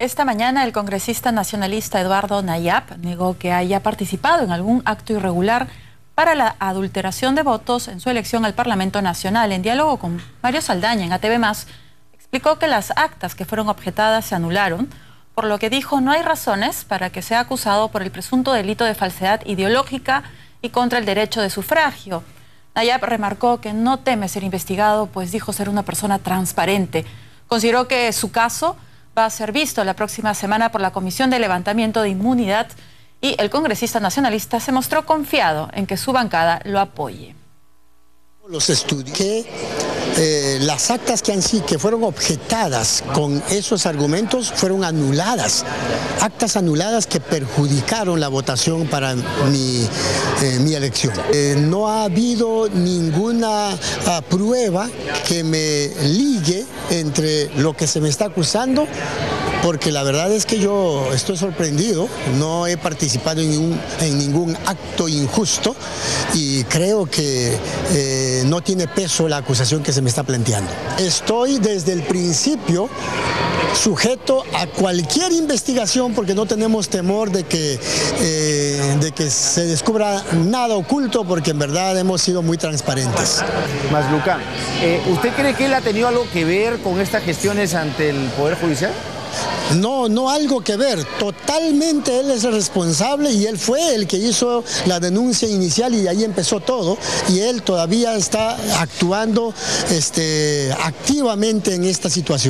Esta mañana el congresista nacionalista Eduardo Nayab negó que haya participado en algún acto irregular para la adulteración de votos en su elección al Parlamento Nacional. En diálogo con Mario Saldaña en ATV+, explicó que las actas que fueron objetadas se anularon, por lo que dijo no hay razones para que sea acusado por el presunto delito de falsedad ideológica y contra el derecho de sufragio. Nayab remarcó que no teme ser investigado, pues dijo ser una persona transparente. Consideró que su caso va a ser visto la próxima semana por la Comisión de Levantamiento de Inmunidad y el congresista nacionalista se mostró confiado en que su bancada lo apoye. Los estudios que las actas que fueron objetadas con esos argumentos fueron anuladas, actas anuladas que perjudicaron la votación para mi elección. No ha habido ninguna prueba que me ligue entre lo que se me está acusando, porque la verdad es que yo estoy sorprendido, no he participado en ningún acto injusto y creo que no tiene peso la acusación que se me está planteando. Estoy desde el principio sujeto a cualquier investigación porque no tenemos temor de que se descubra nada oculto, porque en verdad hemos sido muy transparentes. Masluca, ¿usted cree que él ha tenido algo que ver con estas gestiones ante el Poder Judicial? No algo que ver, totalmente él es el responsable y él fue el que hizo la denuncia inicial y de ahí empezó todo, y él todavía está actuando activamente en esta situación.